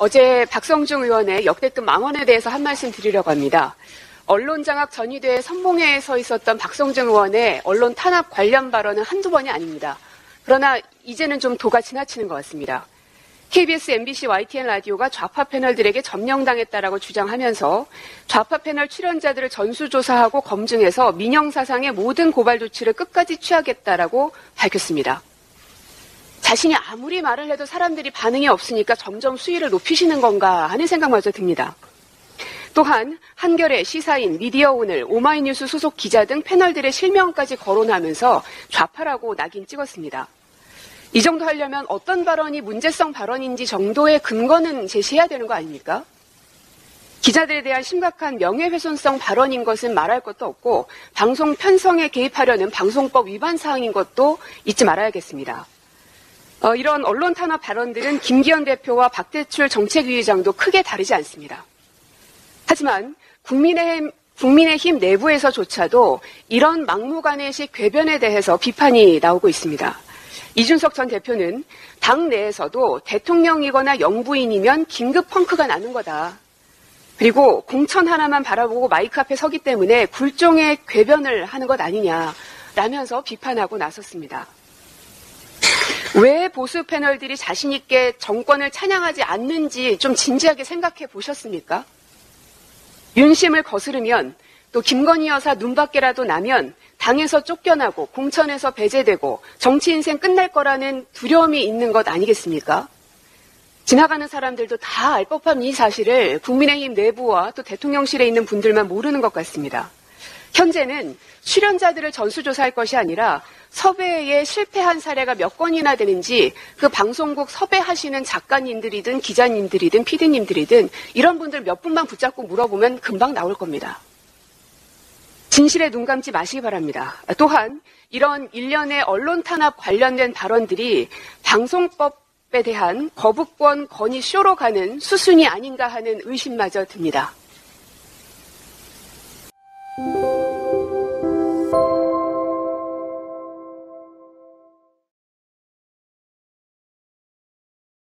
어제 박성중 의원의 역대급 망언에 대해서 한 말씀 드리려고 합니다. 언론장악 전위대회 선봉에 서 있었던 박성중 의원의 언론 탄압 관련 발언은 한두 번이 아닙니다. 그러나 이제는 좀 도가 지나치는 것 같습니다. KBS, MBC, YTN 라디오가 좌파 패널들에게 점령당했다라고 주장하면서 좌파 패널 출연자들을 전수조사하고 검증해서 민영사상의 모든 고발 조치를 끝까지 취하겠다라고 밝혔습니다. 자신이 아무리 말을 해도 사람들이 반응이 없으니까 점점 수위를 높이시는 건가 하는 생각마저 듭니다. 또한 한겨레, 시사인, 미디어오늘, 오마이뉴스 소속 기자 등 패널들의 실명까지 거론하면서 좌파라고 낙인 찍었습니다. 이 정도 하려면 어떤 발언이 문제성 발언인지 정도의 근거는 제시해야 되는 거 아닙니까? 기자들에 대한 심각한 명예훼손성 발언인 것은 말할 것도 없고 방송 편성에 개입하려는 방송법 위반 사항인 것도 잊지 말아야겠습니다. 이런 언론 탄압 발언들은 김기현 대표와 박대출 정책위의장도 크게 다르지 않습니다. 하지만 국민의힘 내부에서조차도 이런 막무가내식 궤변에 대해서 비판이 나오고 있습니다. 이준석 전 대표는 당 내에서도 대통령이거나 영부인이면 긴급 펑크가 나는 거다. 그리고 공천 하나만 바라보고 마이크 앞에 서기 때문에 굴종의 궤변을 하는 것 아니냐라면서 비판하고 나섰습니다. 왜 보수 패널들이 자신 있게 정권을 찬양하지 않는지 좀 진지하게 생각해 보셨습니까? 윤심을 거스르면 또 김건희 여사 눈밖에라도 나면 당에서 쫓겨나고 공천에서 배제되고 정치 인생 끝날 거라는 두려움이 있는 것 아니겠습니까? 지나가는 사람들도 다 알 법한 이 사실을 국민의힘 내부와 또 대통령실에 있는 분들만 모르는 것 같습니다. 현재는 출연자들을 전수조사할 것이 아니라 섭외에 실패한 사례가 몇 건이나 되는지 그 방송국 섭외하시는 작가님들이든 기자님들이든 PD님들이든 이런 분들 몇 분만 붙잡고 물어보면 금방 나올 겁니다. 진실에 눈 감지 마시기 바랍니다. 또한 이런 일련의 언론 탄압 관련된 발언들이 방송법에 대한 거부권 건의 쇼로 가는 수순이 아닌가 하는 의심마저 듭니다.